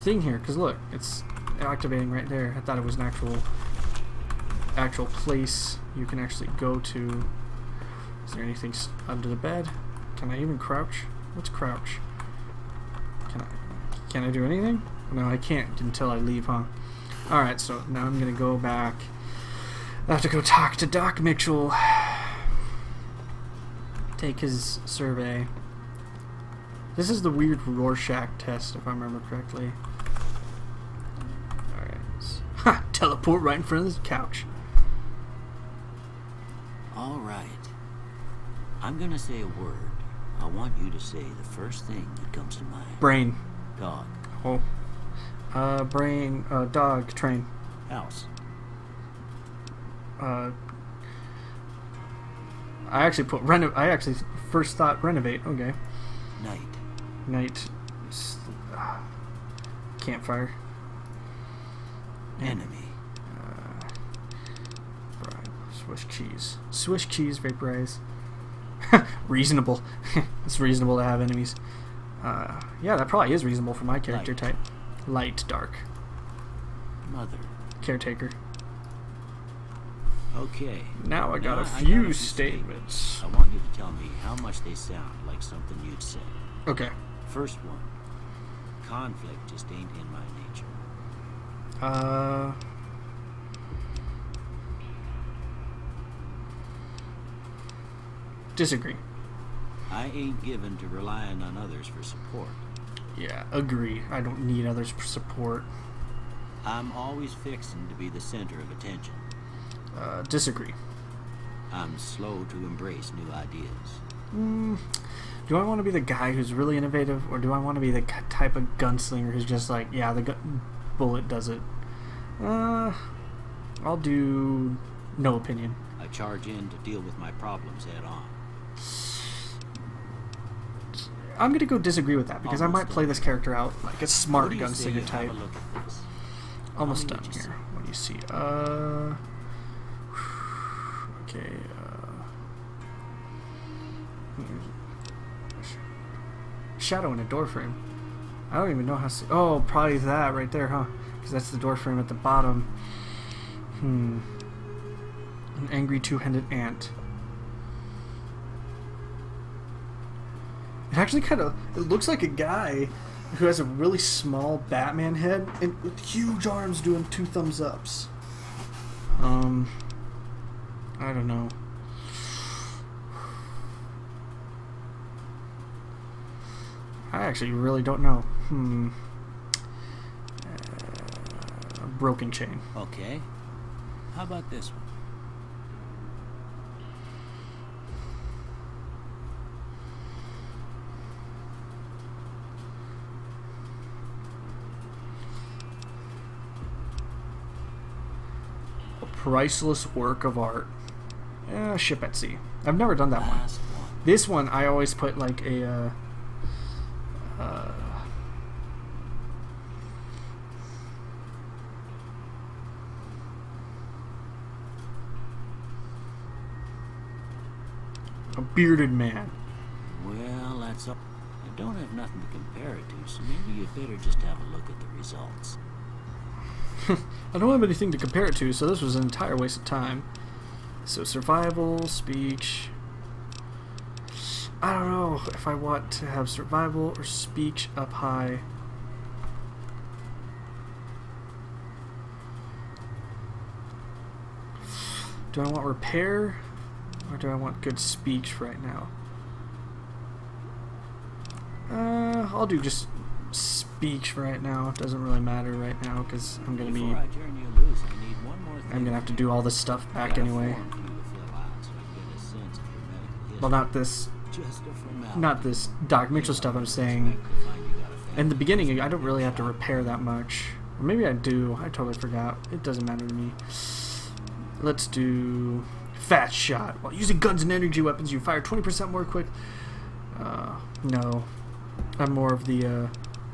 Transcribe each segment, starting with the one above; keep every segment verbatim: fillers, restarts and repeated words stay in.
thing here, because look, it's activating right there. I thought it was an actual actual place you can actually go to. Is there anything under the bed? Can I even crouch? What's crouch? Can I can I do anything? No, I can't until I leave, huh? Alright, so now I'm gonna go back. I have to go talk to Doc Mitchell. Take his survey. This is the weird Rorschach test, if I remember correctly. Alright. Ha! Teleport right in front of this couch. Alright. I'm gonna say a word. I want you to say the first thing that comes to mind. Brain. Dog. Oh. Uh, brain. Uh, dog. Train. House. Uh. I actually put reno. I actually first thought renovate. Okay. Night. Night. Uh, campfire. Enemy. Uh, Swiss cheese. Swiss cheese vaporize. Reasonable. It's reasonable to have enemies. Uh, yeah, that probably is reasonable for my character Light. type. Light, dark. Mother. Caretaker. Okay. Now I got Now a I few got a statements. I want you to tell me how much they sound like something you'd say. Okay. First one. Conflict just ain't in my nature. Uh. Disagree. I ain't given to relying on others for support. Yeah, agree. I don't need others for support. I'm always fixing to be the center of attention. Uh, disagree. I'm slow to embrace new ideas. Mm, do I want to be the guy who's really innovative, or do I want to be the type of gunslinger who's just like, yeah, the gu bullet does it? Uh, I'll do no opinion. I charge in to deal with my problems head on. I'm gonna go disagree with that because Almost I might play done. this character out like a smart What do you say you gunslinger type. have a look at this? Almost Tell done me what you here. see. What do you see? Uh, okay. Uh, shadow in a door frame. I don't even know how to see. Oh, probably that right there, huh? Because that's the door frame at the bottom. Hmm. An angry two-handed ant. It actually kind of, it looks like a guy who has a really small Batman head and with huge arms doing two thumbs ups. Um, I don't know. I actually really don't know. Hmm. Uh, broken chain. Okay. How about this one? Priceless work of art. Eh, ship at sea. I've never done that one. Last one. This one I always put like a uh, uh, a bearded man. Well, that's all. I don't have nothing to compare it to, so maybe you'd better just have a look at the results. I don't have anything to compare it to, so this was an entire waste of time. So survival, speech. I don't know if I want to have survival or speech up high. Do I want repair or do I want good speech right now? Uh, I'll do just speech right now. It doesn't really matter right now because I'm gonna be. Before I turn you loose, I need one more thing. I'm gonna have to do all this stuff I back got a anyway. form for you to fill out so I can get a sense of your medical history. Well, not this, Just a formality. not this Doc Mitchell stuff. I'm saying in the beginning, I don't really have to repair that much. Or maybe I do. I totally forgot. It doesn't matter to me. Let's do fast shot. While using guns and energy weapons, you fire twenty percent more quick. Uh, no, I'm more of the uh,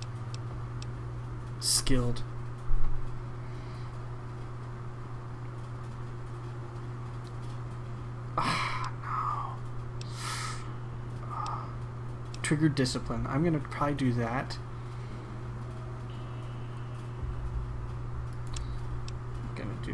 skilled. Ah, no. Uh, trigger discipline. I'm gonna probably do that. do?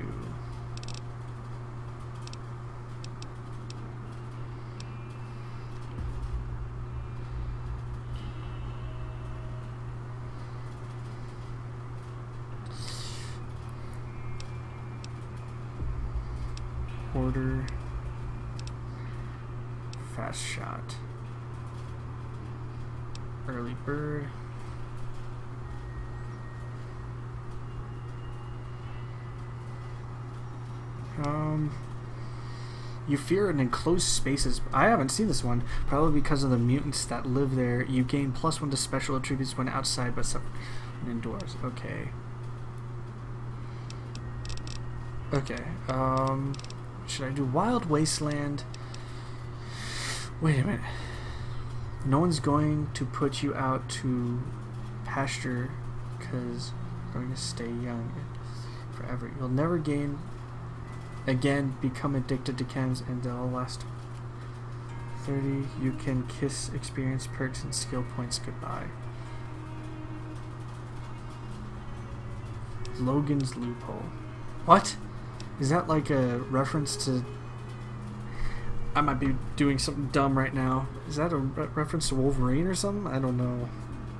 Order. Fast shot. Early bird. Um, you fear in enclosed spaces. I haven't seen this one. Probably because of the mutants that live there. You gain plus one to special attributes when outside, but some indoors. Okay. Okay. Um, should I do Wild Wasteland? Wait a minute. No one's going to put you out to pasture because you're going to stay young forever. You'll never gain. Again, become addicted to chems and they'll last thirty. You can kiss experience perks and skill points goodbye. Logan's Loophole. What? Is that like a reference to... I might be doing something dumb right now. Is that a re reference to Wolverine or something? I don't know.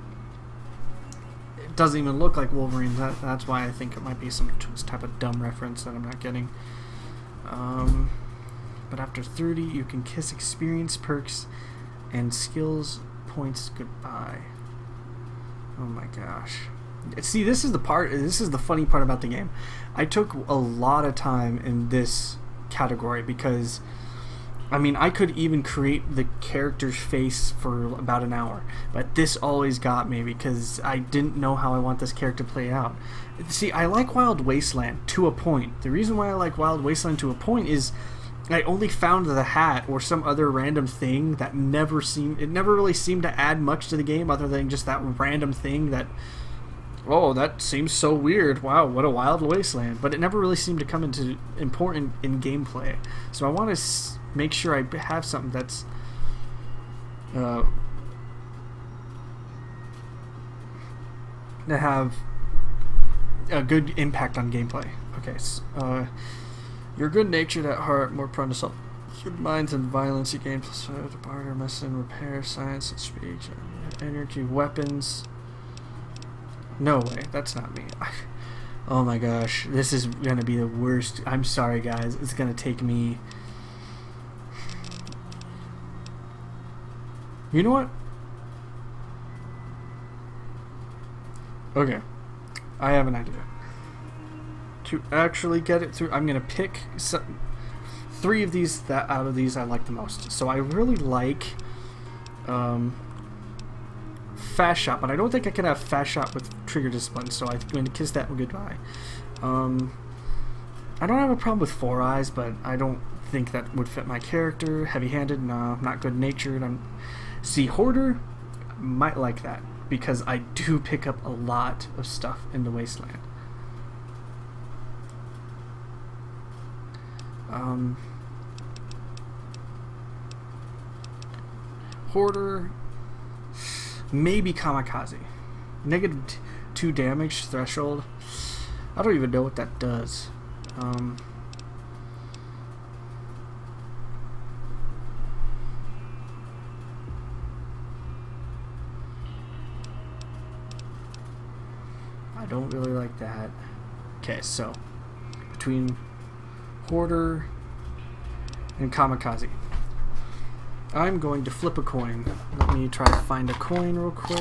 It doesn't even look like Wolverine. That, that's why I think it might be some type of dumb reference that I'm not getting. Um, but after thirty, you can kiss experience perks and skills points goodbye. Oh my gosh. See, this is the part, this is the funny part about the game. I took a lot of time in this category because, I mean, I could even create the character's face for about an hour, but this always got me because I didn't know how I want this character to play out. See, I like Wild Wasteland to a point. The reason why I like Wild Wasteland to a point is I only found the hat or some other random thing that never seemed, it never really seemed to add much to the game other than just that random thing that, oh, that seems so weird. Wow, what a Wild Wasteland. But it never really seemed to come into important in gameplay. So I want to s make sure I have something that's uh, to have a good impact on gameplay. Okay, so, uh, you're good-natured at heart, more prone to self good minds and violence. You gain plus five to barter, medicine, repair, science, and speech, energy, weapons. No way, that's not me. Oh my gosh, this is gonna be the worst. I'm sorry, guys. It's gonna take me. You know what? Okay, I have an idea. To actually get it through, I'm gonna pick some, three of these that out of these I like the most. So I really like um, Fast Shot, but I don't think I can have Fast Shot with Trigger Discipline, so I'm going to kiss that goodbye. Um, I don't have a problem with Four Eyes, but I don't think that would fit my character. Heavy-handed, no, not good-natured. I'm See, Hoarder might like that because I do pick up a lot of stuff in the Wasteland. Um, Hoarder, maybe Kamikaze. Negative t two damage threshold. I don't even know what that does. Um, I don't really like that. Okay, so between Hoarder and Kamikaze, I'm going to flip a coin. Let me try to find a coin real quick.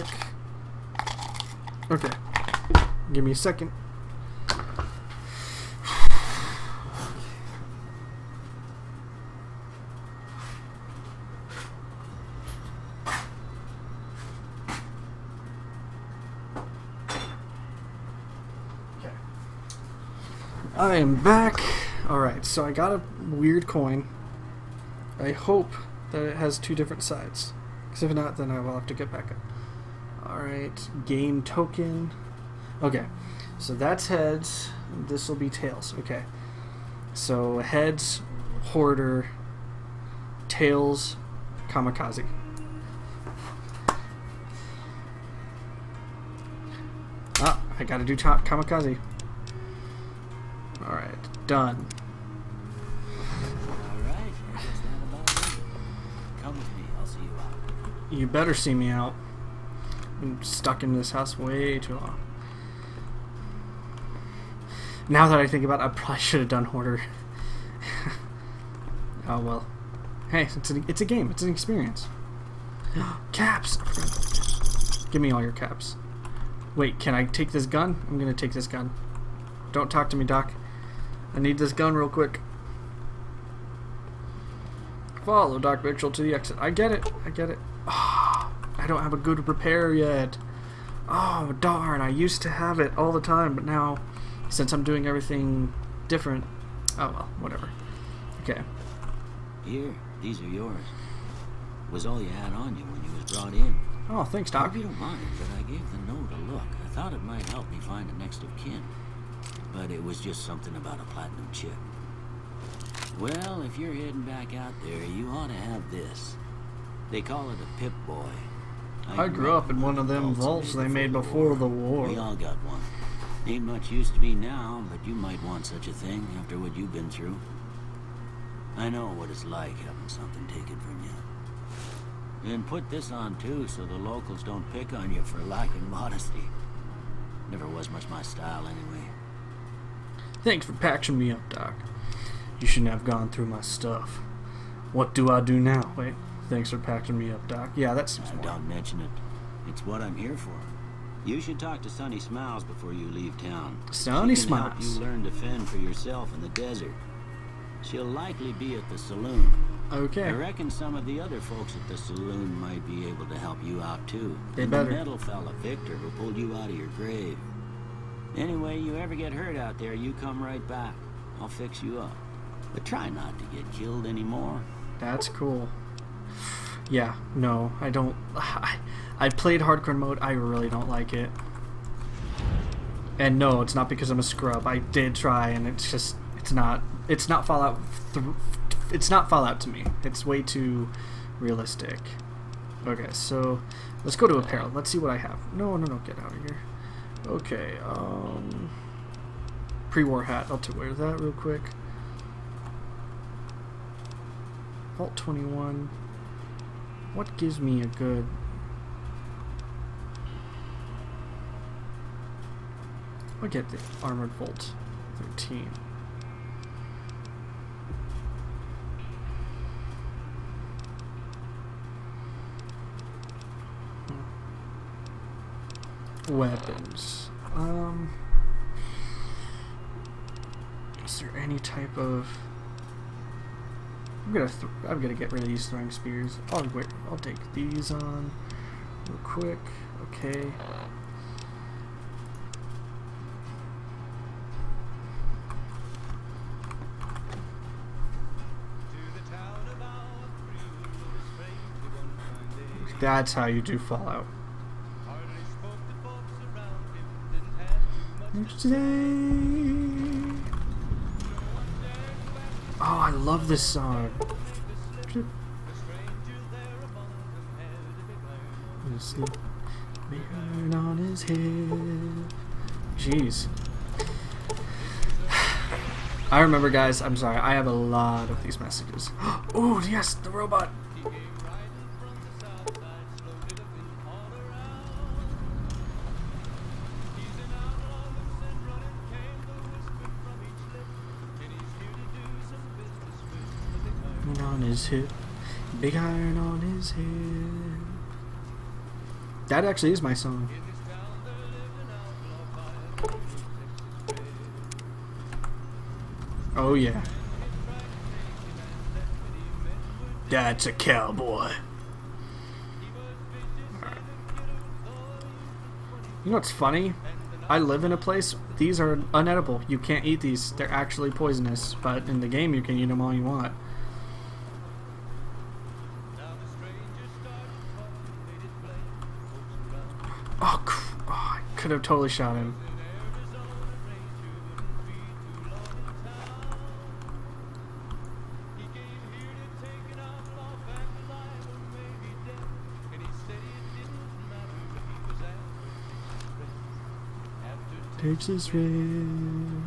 Okay, give me a second. Okay, I am back. Alright, so I got a weird coin. I hope that it has two different sides. Because if not, then I will have to get back up. Alright, game token. Okay, so that's heads. This will be tails. Okay, so heads, Hoarder, tails, Kamikaze. Ah, I gotta do Kamikaze. Alright, done. Alright, I guess that about it. Come with me, I'll see you out. You better see me out. I'm stuck in this house way too long. Now that I think about it, I probably should have done Hoarder. Oh well. Hey, it's a, it's a game. It's an experience. Caps! Give me all your caps. Wait, can I take this gun? I'm gonna take this gun. Don't talk to me, Doc. I need this gun real quick. Follow Doc Mitchell to the exit. I get it. I get it. Oh, I don't have a good repair yet. Oh, darn. I used to have it all the time, but now, since I'm doing everything different... Oh, well, whatever. Okay. Here, these are yours. Was all you had on you when you was brought in. Oh, thanks, I Doc. hope you don't mind, but I gave the note a look. I thought it might help me find a next of kin. But it was just something about a platinum chip. Well, if you're heading back out there, you ought to have this. They call it a Pip-Boy. I grew up in one of them vaults they made before the war. We all got one. Ain't much use to me now, but you might want such a thing after what you've been through. I know what it's like having something taken from you. And put this on too, so the locals don't pick on you for lacking modesty. Never was much my style anyway. Thanks for patching me up, Doc. You shouldn't have gone through my stuff. What do I do now? Wait, thanks for patching me up, Doc. Yeah, that seems Uh, more. don't mention it. It's what I'm here for. You should talk to Sunny Smiles before you leave town. Sunny She can help Smiles. you learn to fend for yourself in the desert. She'll likely be at the saloon. Okay. I reckon some of the other folks at the saloon might be able to help you out too. They And better. The metal fella, Victor, who pulled you out of your grave. Anyway, you ever get hurt out there, you come right back. I'll fix you up. But try not to get killed anymore. That's cool. Yeah, no, I don't. I, I played hardcore mode. I really don't like it. And no, it's not because I'm a scrub. I did try, and it's just, it's not, it's not Fallout. Th it's not Fallout to me. It's way too realistic. Okay, so let's go to apparel. Let's see what I have. No, no, no, get out of here. Okay, um, pre-war hat. I'll wear that real quick. Vault twenty-one. What gives me a good... I'll get the Armored Vault thirteen. Hmm. Weapons. Um... Is there any type of... I'm gonna th I'm gonna get rid of these throwing spears. I'll wait. I'll take these on real quick. Okay. That's how you do Fallout. Today. Oh, I love this song. Behind on his head. Jeez. I remember, guys. I'm sorry. I have a lot of these messages. Oh, yes, the robot. On his hip, big iron on his head. That actually is my song. Oh yeah. That's a cowboy. Right. You know what's funny? I live in a place, these are unedible. You can't eat these. They're actually poisonous, but in the game you can eat them all you want. Oh, oh, I could have totally shot him. Takes his red.